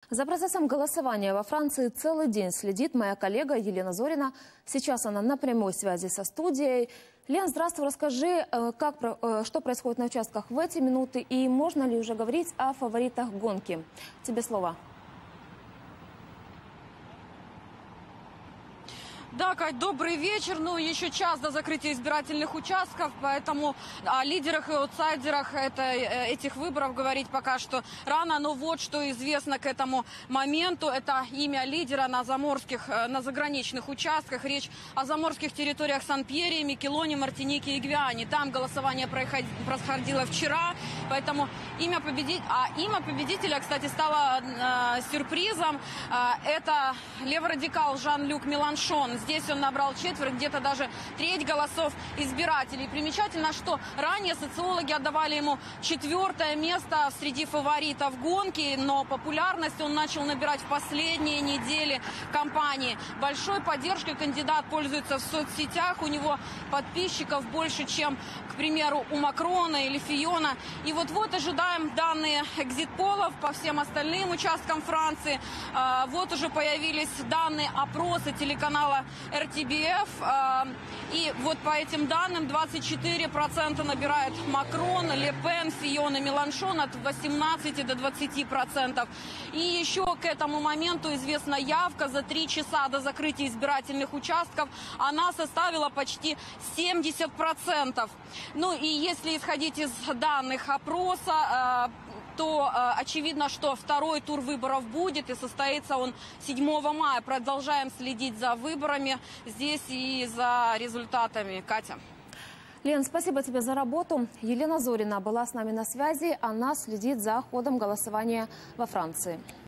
За процессом голосования во Франции целый день следит моя коллега Елена Зорина. Сейчас она на прямой связи со студией. Лен, здравствуй, расскажи, что происходит на участках в эти минуты и можно ли уже говорить о фаворитах гонки? Тебе слово. Да, Кать, добрый вечер. Еще час до закрытия избирательных участков, поэтому о лидерах и аутсайдерах этих выборов говорить пока что рано. Но вот что известно к этому моменту. Это имя лидера на заграничных участках. Речь о заморских территориях Сан-Пьере, Микелоне, Мартинике и Гвиане. Там голосование происходило вчера, поэтому имя победителя, кстати, стало сюрпризом. Это леворадикал Жан-Люк Меланшон. Здесь он набрал четверть, где-то даже треть голосов избирателей. Примечательно, что ранее социологи отдавали ему 4-е место среди фаворитов гонки, но популярность он начал набирать в последние недели кампании. Большой поддержкой кандидат пользуется в соцсетях, у него подписчиков больше, чем, к примеру, у Макрона или Фиона. И вот ожидаем данные экзит-полов по всем остальным участкам Франции. Вот уже появились данные опроса телеканала РТБФ. И вот по этим данным 24% набирает Макрон, Ле Пен, Фион и Меланшон, от 18 до 20%. И еще к этому моменту известна явка за 3 часа до закрытия избирательных участков. Она составила почти 70%. И если исходить из данных опроса, то очевидно, что второй тур выборов будет, и состоится он 7 мая. Продолжаем следить за выборами здесь и за результатами. Катя. Лен, спасибо тебе за работу. Елена Зорина была с нами на связи. Она следит за ходом голосования во Франции.